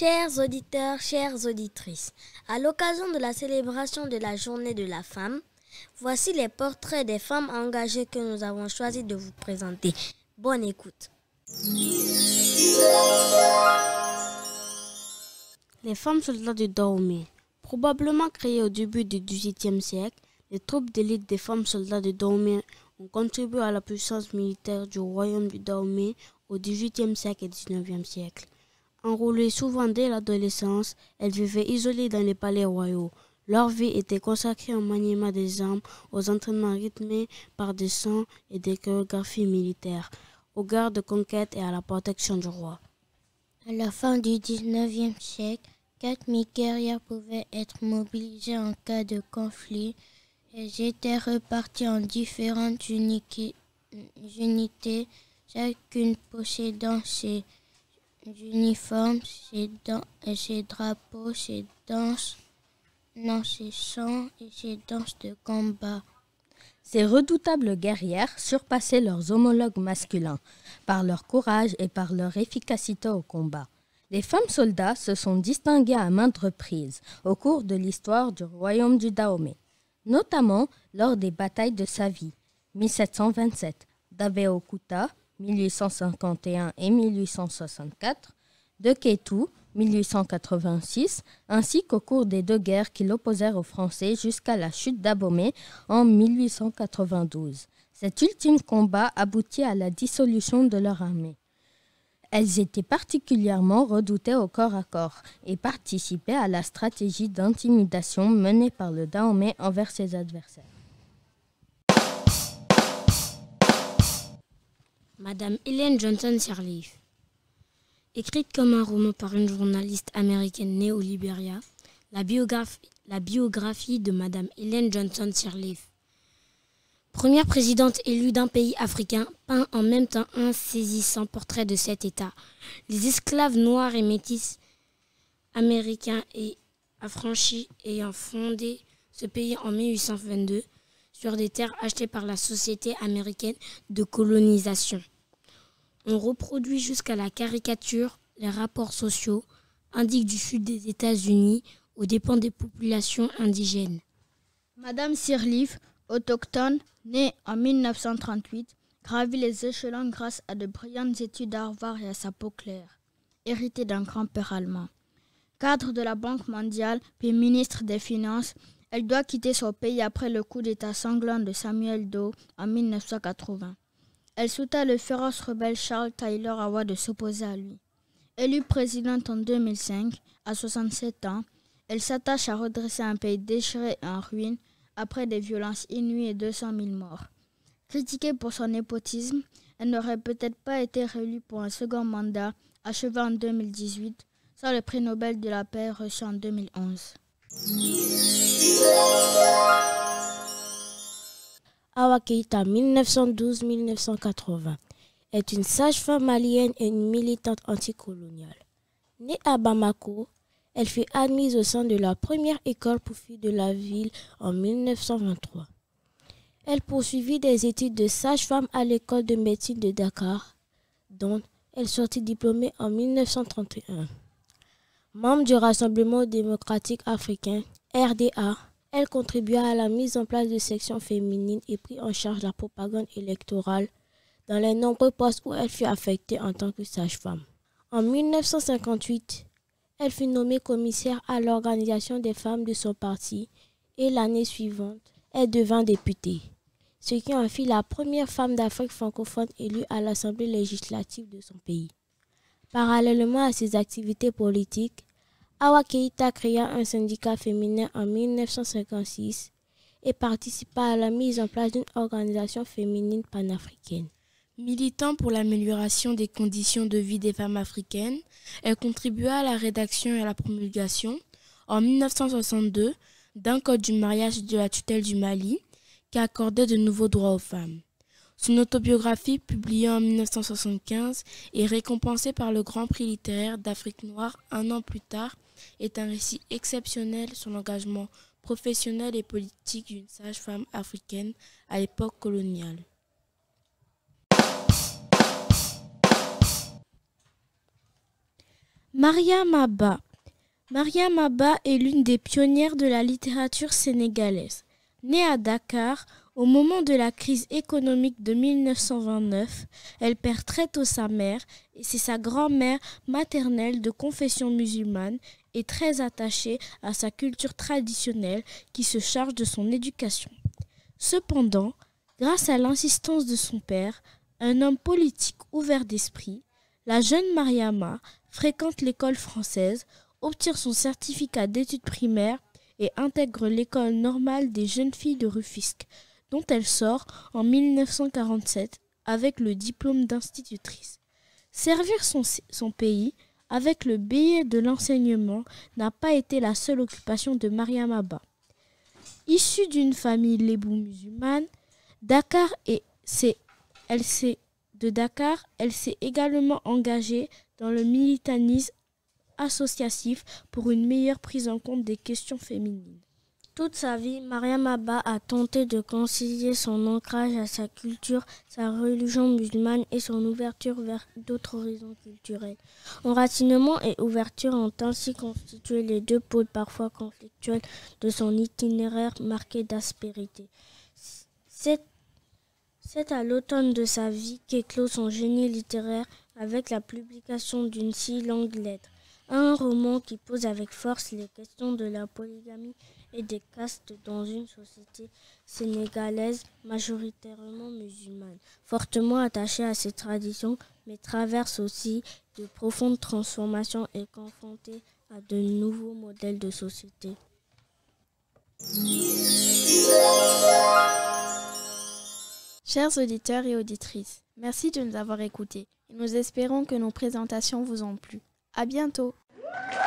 Chers auditeurs, chères auditrices, à l'occasion de la célébration de la Journée de la femme, voici les portraits des femmes engagées que nous avons choisi de vous présenter. Bonne écoute. Les femmes soldats de Dahomey. Probablement créées au début du XVIIIe siècle, les troupes d'élite des femmes soldats de Dahomey ont contribué à la puissance militaire du royaume du Dahomey au XVIIIe siècle et XIXe siècle. Enrôlées souvent dès l'adolescence, elles vivaient isolées dans les palais royaux. Leur vie était consacrée au maniement des armes, aux entraînements rythmés par des sons et des chorégraphies militaires, aux guerres de conquête et à la protection du roi. À la fin du XIXe siècle, 4000 guerrières pouvaient être mobilisées en cas de conflit. Elles étaient reparties en différentes unités, chacune possédant ses uniformes, ses drapeaux, ses danses, ses chants et ses danses de combat. Ces redoutables guerrières surpassaient leurs homologues masculins par leur courage et par leur efficacité au combat. Les femmes soldats se sont distinguées à maintes reprises au cours de l'histoire du royaume du Dahomey, notamment lors des batailles de Savy, 1727, d'Abeokuta, 1851 et 1864, de Kétou, 1886, ainsi qu'au cours des deux guerres qui l'opposèrent aux Français jusqu'à la chute d'Abomey en 1892. Cet ultime combat aboutit à la dissolution de leur armée. Elles étaient particulièrement redoutées au corps à corps et participaient à la stratégie d'intimidation menée par le Dahomey envers ses adversaires. Madame Ellen Johnson Sirleaf. Écrite comme un roman par une journaliste américaine née au Libéria, la biographie de Madame Ellen Johnson Sirleaf, première présidente élue d'un pays africain, peint en même temps un saisissant portrait de cet État. Les esclaves noirs et métis américains et affranchis ayant fondé ce pays en 1822 sur des terres achetées par la société américaine de colonisation. On reproduit jusqu'à la caricature les rapports sociaux indiques du sud des États-Unis aux dépens des populations indigènes. Madame Sirleaf, autochtone, née en 1938, gravit les échelons grâce à de brillantes études à Harvard et à sa peau claire, héritée d'un grand-père allemand. Cadre de la Banque mondiale puis ministre des Finances, elle doit quitter son pays après le coup d'État sanglant de Samuel Doe en 1980. Elle soutint le féroce rebelle Charles Taylor Hawa de s'opposer à lui. Élue présidente en 2005, à 67 ans, elle s'attache à redresser un pays déchiré et en ruine après des violences inouïes et 200 000 morts. Critiquée pour son népotisme, elle n'aurait peut-être pas été réélue pour un second mandat, achevé en 2018, sans le prix Nobel de la paix reçu en 2011. Awa Keïta, 1912-1980, est une sage-femme malienne et une militante anticoloniale. Née à Bamako, elle fut admise au sein de la première école pour filles de la ville en 1923. Elle poursuivit des études de sage-femme à l'école de médecine de Dakar, dont elle sortit diplômée en 1931. Membre du Rassemblement démocratique africain, RDA, elle contribua à la mise en place de sections féminines et prit en charge la propagande électorale dans les nombreux postes où elle fut affectée en tant que sage-femme. En 1958, elle fut nommée commissaire à l'organisation des femmes de son parti et l'année suivante, elle devint députée, ce qui en fit la première femme d'Afrique francophone élue à l'Assemblée législative de son pays. Parallèlement à ses activités politiques, Awa Keïta créa un syndicat féminin en 1956 et participa à la mise en place d'une organisation féminine panafricaine. Militant pour l'amélioration des conditions de vie des femmes africaines, elle contribua à la rédaction et à la promulgation, en 1962, d'un code du mariage et de la tutelle du Mali qui accordait de nouveaux droits aux femmes. Son autobiographie, publiée en 1975 et récompensée par le Grand Prix littéraire d'Afrique noire un an plus tard, est un récit exceptionnel sur l'engagement professionnel et politique d'une sage-femme africaine à l'époque coloniale. Mariam Abba. Mariam Abba est l'une des pionnières de la littérature sénégalaise. Née à Dakar, au moment de la crise économique de 1929, elle perd très tôt sa mère et c'est sa grand-mère maternelle de confession musulmane et très attachée à sa culture traditionnelle qui se charge de son éducation. Cependant, grâce à l'insistance de son père, un homme politique ouvert d'esprit, la jeune Mariama fréquente l'école française, obtient son certificat d'études primaires et intègre l'école normale des jeunes filles de Rufisque, dont elle sort en 1947 avec le diplôme d'institutrice. Servir son pays avec le billet de l'enseignement n'a pas été la seule occupation de Mariam Abba. Issue d'une famille lébou musulmane, elle s'est également engagée dans le militantisme associatif pour une meilleure prise en compte des questions féminines. Toute sa vie, Mariam Abba a tenté de concilier son ancrage à sa culture, sa religion musulmane et son ouverture vers d'autres horizons culturels. Enracinement et ouverture ont ainsi constitué les deux pôles parfois conflictuels de son itinéraire marqué d'aspérité. C'est à l'automne de sa vie qu'éclot son génie littéraire avec la publication d'une si longue lettre, un roman qui pose avec force les questions de la polygamie et des castes dans une société sénégalaise majoritairement musulmane, fortement attachée à ses traditions, mais traverse aussi de profondes transformations et confrontée à de nouveaux modèles de société. Chers auditeurs et auditrices, merci de nous avoir écoutés et nous espérons que nos présentations vous ont plu. À bientôt!